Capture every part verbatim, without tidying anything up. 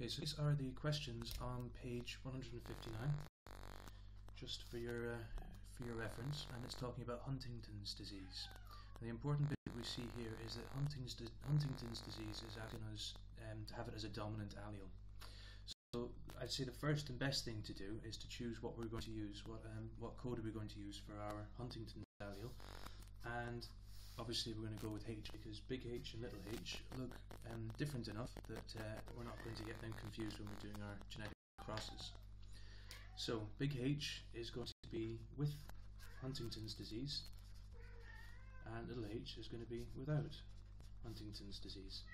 Okay, so these are the questions on page one hundred fifty-nine, just for your uh, for your reference, and it's talking about Huntington's disease. And the important bit we see here is that Huntington's, Huntington's disease is asking us um, to have it as a dominant allele. So I'd say the first and best thing to do is to choose what we're going to use, what um, what code are we going to use for our Huntington's allele, and obviously we're going to go with H because big H and little h look um, different enough that uh, we're not going to get them confused when we're doing our genetic crosses. So big H is going to be with Huntington's disease, and little h is going to be without Huntington's disease.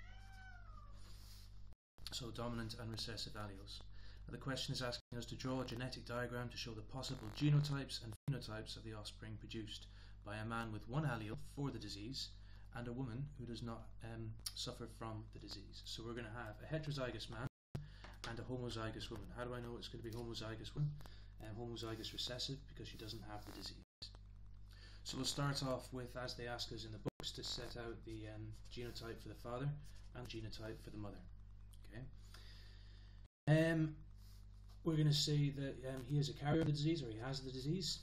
So dominant and recessive alleles. Now the question is asking us to draw a genetic diagram to show the possible genotypes and phenotypes of the offspring produced by a man with one allele for the disease and a woman who does not um, suffer from the disease. So we're going to have a heterozygous man and a homozygous woman. How do I know it's going to be homozygous woman? Um, homozygous recessive, because she doesn't have the disease. So we'll start off with, as they ask us in the books, to set out the um, genotype for the father and genotype for the mother. Okay. Um, we're going to say that um, he is a carrier of the disease, or he has the disease,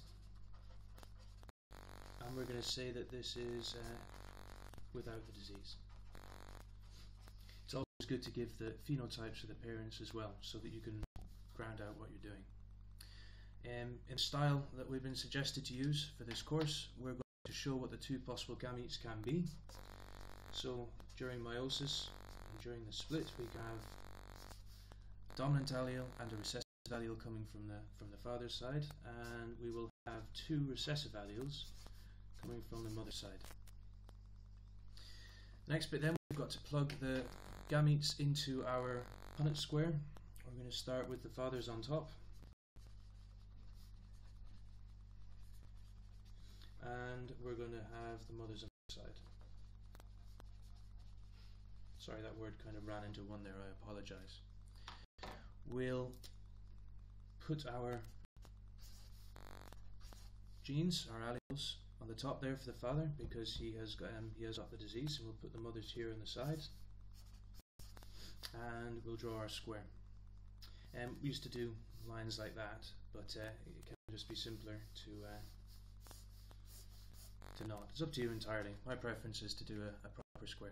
and we're going to say that this is uh, without the disease. It's always good to give the phenotypes of the parents as well, so that you can ground out what you're doing. Um, in the style that we've been suggested to use for this course, we're going to show what the two possible gametes can be. So during meiosis, during the split, we can have dominant allele and a recessive allele coming from the from the father's side, and we will have two recessive alleles coming from the mother's side. Next bit, then we've got to plug the gametes into our Punnett square. We're going to start with the father's on top, and we're going to have the mother's on the side. Sorry, that word kind of ran into one there, I apologize. We'll put our genes, our alleles, on the top there for the father because he has got, um, he has got the disease, and we'll put the mothers here on the sides, and we'll draw our square. Um, we used to do lines like that, but uh, it can just be simpler to uh, to not. It's up to you entirely. My preference is to do a, a proper square.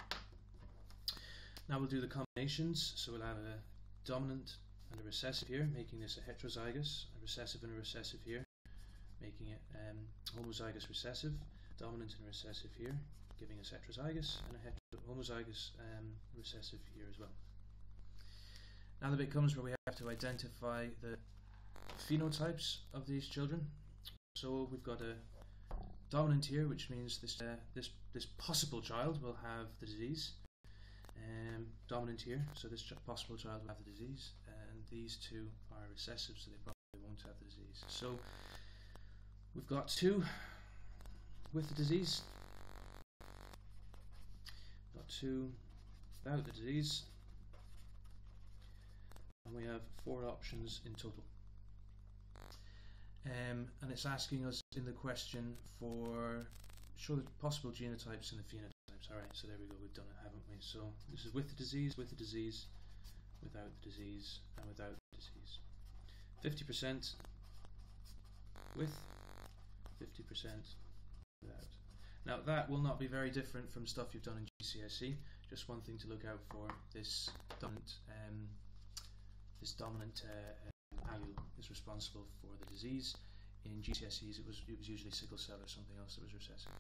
Now we'll do the combinations, so we'll have a dominant and a recessive here, making this a heterozygous, a recessive and a recessive here, making it um, homozygous recessive, dominant and recessive here, giving us heterozygous, and a homozygous um, recessive here as well. Now the bit comes where we have to identify the phenotypes of these children. So we've got a dominant here, which means this uh, this this possible child will have the disease. Um, dominant here, so this ch possible child will have the disease, and these two are recessive, so they probably won't have the disease. So we've got two with the disease, got two without the disease, and we have four options in total. Um, and it's asking us in the question for show the possible genotypes and the phenotypes. Alright, so there we go, we've done it, haven't we? So this is with the disease, with the disease, without the disease, and without the disease. fifty percent with, fifty percent without. Now that will not be very different from stuff you've done in G C S E. Just one thing to look out for, this dominant, um, this dominant uh, allele is responsible for the disease. In G C S Es it was, it was usually sickle cell or something else that was recessive.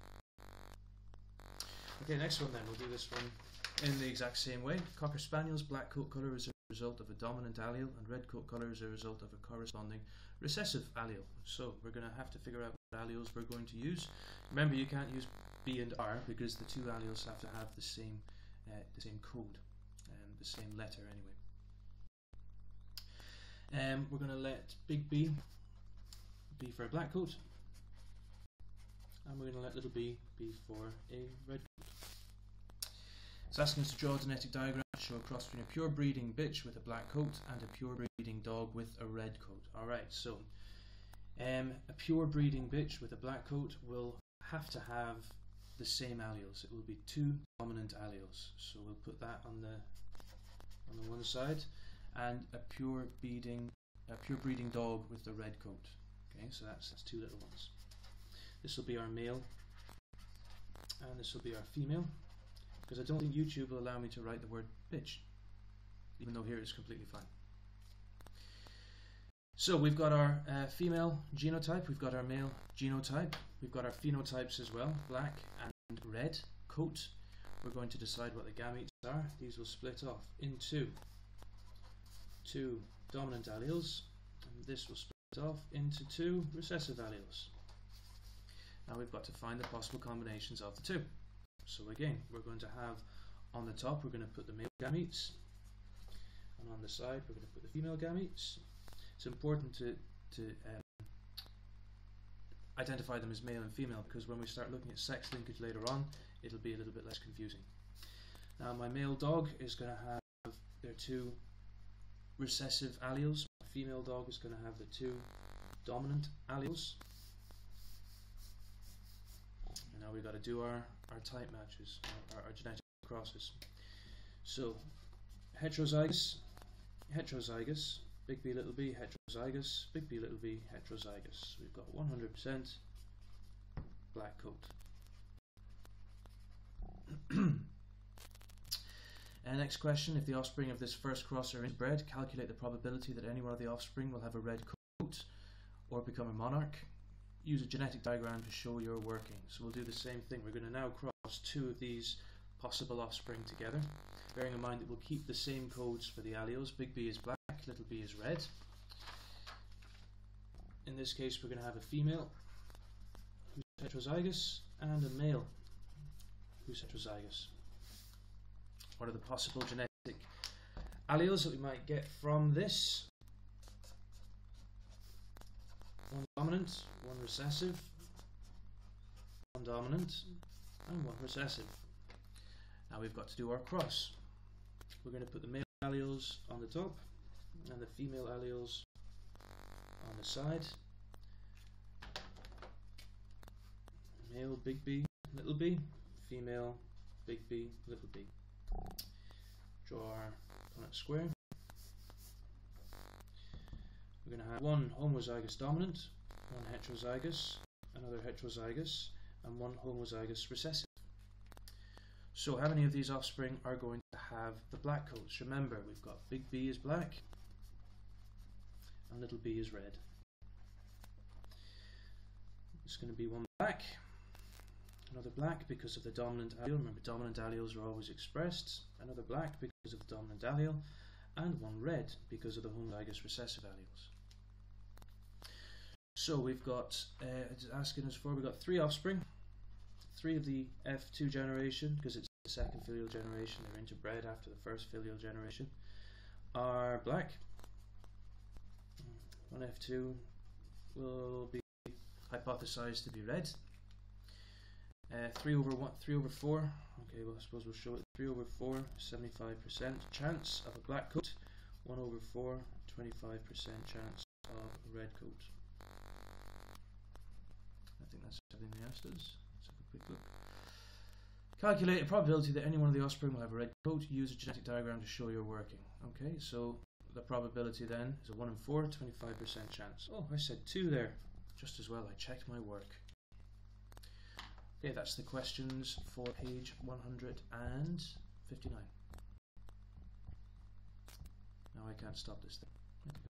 Okay, next one then, we'll do this one in the exact same way. Cocker Spaniels, black coat colour is a result of a dominant allele, and red coat colour is a result of a corresponding recessive allele. So we're going to have to figure out what alleles we're going to use. Remember, you can't use B and R because the two alleles have to have the same, uh, the same code, and the same letter anyway. Um, we're going to let big B be for a black coat, and we're going to let little b be for a red coat. It's asking us to draw a genetic diagram to show a cross between a pure breeding bitch with a black coat and a pure breeding dog with a red coat. Alright, so um, a pure breeding bitch with a black coat will have to have the same alleles. It will be two dominant alleles. So we'll put that on the on the one side. and a pure breeding, a pure breeding dog with the red coat. Okay, so that's, that's two little ones. This will be our male, and this will be our female, because I don't think YouTube will allow me to write the word bitch, even though here it's completely fine. So we've got our uh, female genotype, we've got our male genotype, we've got our phenotypes as well, black and red coat. We're going to decide what the gametes are. These will split off into two dominant alleles, and this will split off into two recessive alleles. Now we've got to find the possible combinations of the two. So again, we're going to have on the top, we're going to put the male gametes, and on the side, we're going to put the female gametes. It's important to, to um, identify them as male and female, because when we start looking at sex linkage later on, it'll be a little bit less confusing. Now my male dog is going to have their two recessive alleles. My female dog is going to have the two dominant alleles. And now we've got to do our, our type matches, our, our genetic crosses. So heterozygous, heterozygous, big B little b, heterozygous, big B little b, heterozygous. We've got one hundred percent black coat. And next question, if the offspring of this first cross are inbred, calculate the probability that any one of the offspring will have a red coat or become a monarch. Use a genetic diagram to show your working. So we'll do the same thing. We're going to now cross two of these possible offspring together, bearing in mind that we'll keep the same codes for the alleles. Big B is black, little b is red. In this case, we're going to have a female who's heterozygous and a male who's heterozygous. What are the possible genetic alleles that we might get from this? One dominant, one recessive, one dominant, and one recessive. Now we've got to do our cross. We're going to put the male alleles on the top and the female alleles on the side. Male big B, little b, female big B, little b. Draw our Punnett square. We're going to have one homozygous dominant, one heterozygous, another heterozygous, and one homozygous recessive. So how many of these offspring are going to have the black coats? Remember, we've got big B is black and little b is red. It's going to be one black, another black because of the dominant allele. Remember, dominant alleles are always expressed. Another black because of the dominant allele, and one red because of the homozygous recessive alleles. So we've got, uh, it's asking us for, we've got three offspring, three of the F two generation, because it's the second filial generation, they're interbred after the first filial generation, are black. One F two will be hypothesized to be red. Uh, three over one, three over four. Okay, well I suppose we'll show it. Three over four, seventy-five percent chance of a black coat. One over four, twenty-five percent chance of a red coat. I think that's everything they asked us. Let's have a quick look. Calculate a probability that any one of the offspring will have a red coat. Use a genetic diagram to show your working. Okay, so the probability then is a one in four, twenty-five percent chance. Oh, I said two there. Just as well, I checked my work. Okay, that's the questions for page one hundred fifty-nine. Now I can't stop this thing.